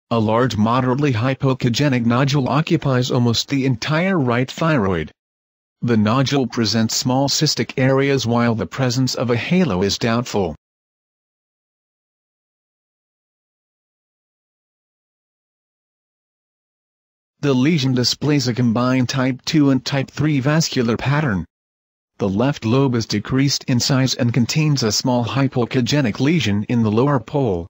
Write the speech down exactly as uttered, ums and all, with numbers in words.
A large moderately hypokegenic nodule occupies almost the entire right thyroid. The nodule presents small cystic areas while the presence of a halo is doubtful. The lesion displays a combined type two and type three vascular pattern. The left lobe is decreased in size and contains a small hypokegenic lesion in the lower pole.